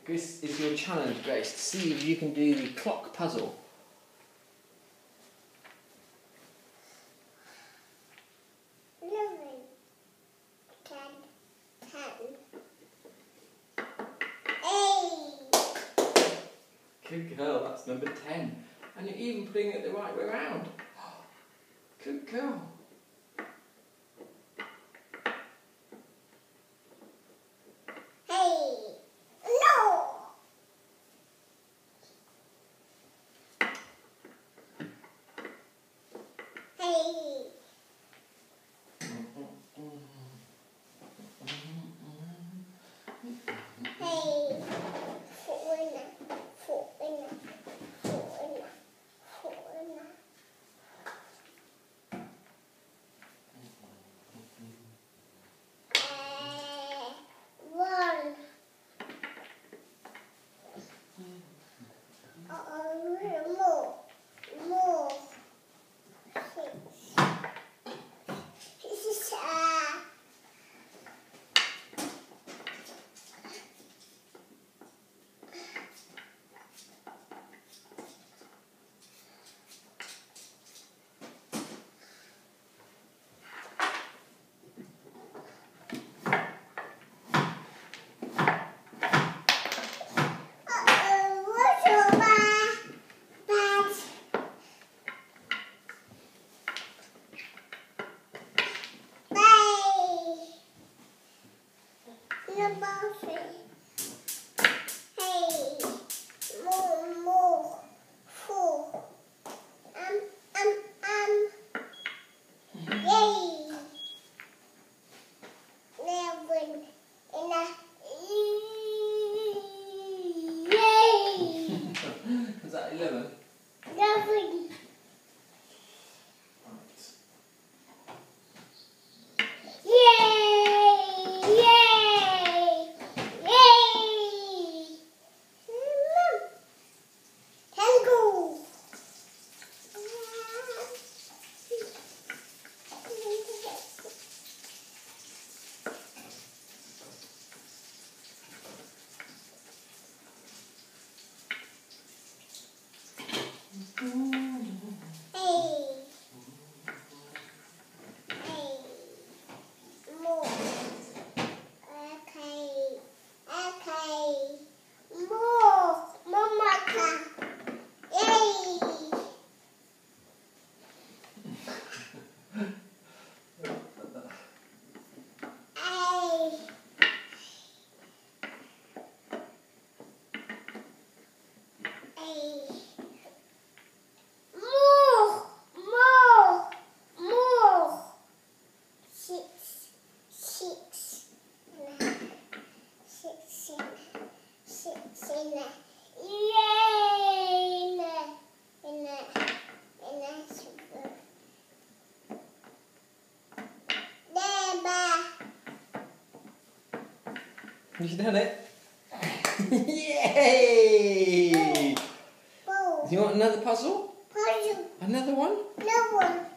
This is your challenge, Grace, to see if you can do the clock puzzle. Good girl, that's number 10. And you're even putting it the right way around. Good girl. Is that 11? 11. You've done it. Yay! Do you want another puzzle? Puzzle. Another one? No one.